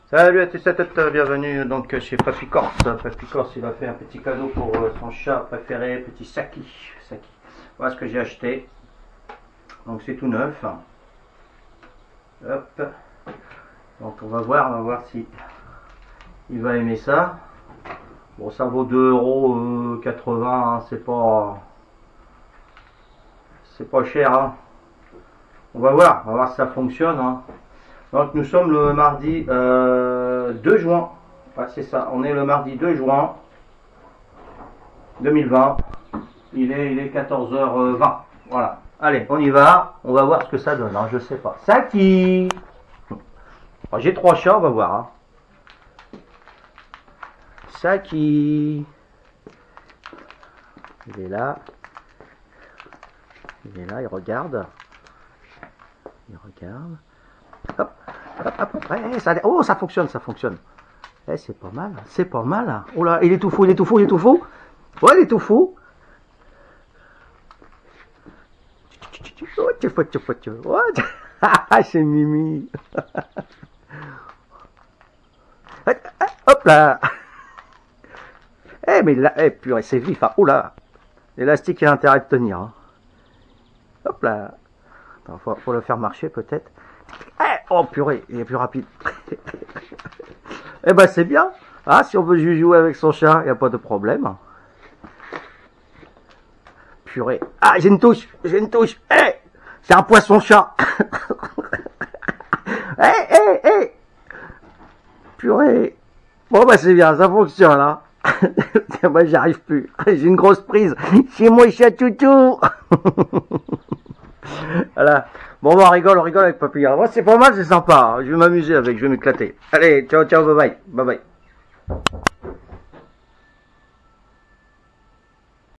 Salut à tous et à toutes, bienvenue donc chez Papy Corse. Papy Corse, il a fait un petit cadeau pour son chat préféré, petit Saki. Voilà ce que j'ai acheté. Donc c'est tout neuf. Hop. Donc on va voir si il va aimer ça. Bon, ça vaut 2,80 €, hein, c'est pas cher, hein. On va voir si ça fonctionne, hein. Donc nous sommes le mardi 2 juin. Ouais, c'est ça, on est le mardi 2 juin 2020. Il est 14h20. Voilà. Allez, on y va. On va voir ce que ça donne, hein. Je sais pas. Saki. J'ai 3 chats, on va voir, hein. Saki. Il est là. Il regarde. Hop, hop. Ouais, ça fonctionne. C'est pas mal. Oh là, il est tout fou. Ouais, il est tout fou. Oh, c'est Mimi. Hop là. Mais là, purée, c'est vif, hein. Oh là. L'élastique, il a intérêt de tenir, hein. Hop là. Attends, faut le faire marcher peut-être. Oh purée, il est plus rapide. Eh ben c'est bien. Ah, si on veut jouer avec son chat, il n'y a pas de problème. Purée. Ah, j'ai une touche. C'est un poisson-chat. Purée. Bon bah c'est bien, ça fonctionne, hein. Moi j'y arrive plus. J'ai une grosse prise. C'est moi chat toutou. Voilà. Bon, on rigole avec Papy. Moi, c'est pas mal, c'est sympa, hein. Je vais m'amuser avec, je vais m'éclater. Allez, ciao, bye bye.